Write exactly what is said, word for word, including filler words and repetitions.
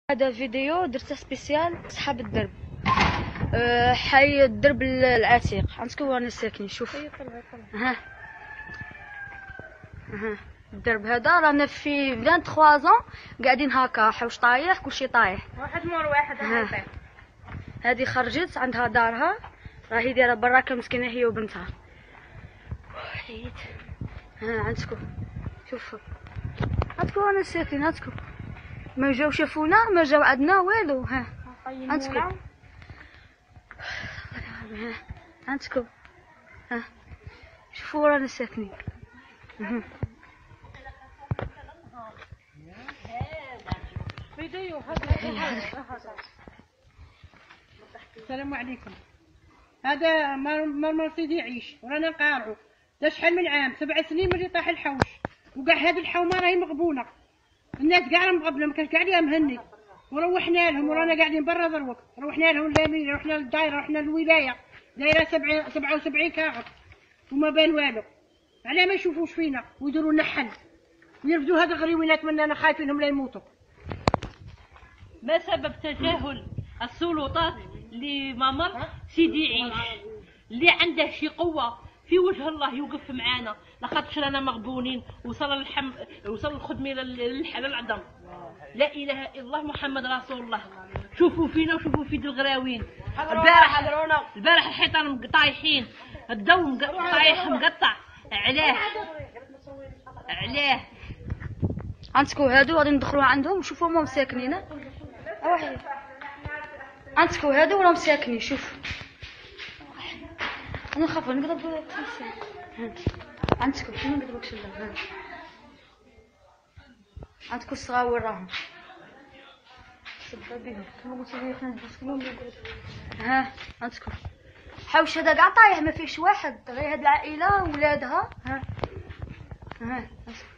هذا فيديو درته سبيسيال صحاب الدرب. أه حي الدرب العتيق عندكم وانا ساكنين. شوف ها ها الدرب هذا رانا في ثلاثة وعشرين زون قاعدين هكا، حوش طايح كلشي طايح، واحد مور واحد هاي. هذه خرجت عندها دارها، راهي دايره براكه مسكينه هي وبنتها. وحيد ها عندكم شوفوا، عندكم وانا ساكنين، عندكم ما جاو شافونا، ما جاو عندنا والو. ها عندكم عندكم ها شوفوا رانا ساكنين. السلام عليكم. هذا مرمر سيدي يعيش ورانا نقارعو، دا شحال من عام، سبع سنين ملي طاح الحوش، وكاع هذه الحومه راهي مغبونه، الناس كاع مغبنه، ما كانش كاع ليها مهني، وروحنا لهم ورانا قاعدين برا دروك، روحنا لهم لامين، رحنا للدايره، رحنا للولايه، دايره سبعة سبعة وسبعين كاغط وما بان والو. علاه ما يشوفوش فينا ويديروا لنا حل ويرفدوا هاد الغريوينات مننا، خايفينهم لا يموتوا. ما سبب تجاهل السلطات لممر سيدي يعيش اللي عنده شي قوه في وجه الله يوقف معانا، لخاطرش رانا مغبونين، وصل الحم وصل الخدمه للعظم. لا اله الا الله محمد رسول الله. شوفوا فينا وشوفوا في الغراوين. البارح البارح الحيطان طايحين، الضو طايح مقطع. علاه علاه عندكم هادو غادي ندخلوا عندهم، شوفوا هما مساكنين. اوحي عندكم هادو راهم ساكنين. شوف انا نخاف نقدر التمثال. عندكم ما نقدركش لا. عندكم الصغاور راهم سبب بهم كما قلت لي احنا نسكنوا. ها عندكم حوش هذا كاع طايح، ما فيهش واحد غير هاد العائله وولادها. ها ها